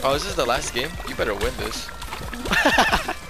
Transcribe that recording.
Oh, is this the last game? You better win this.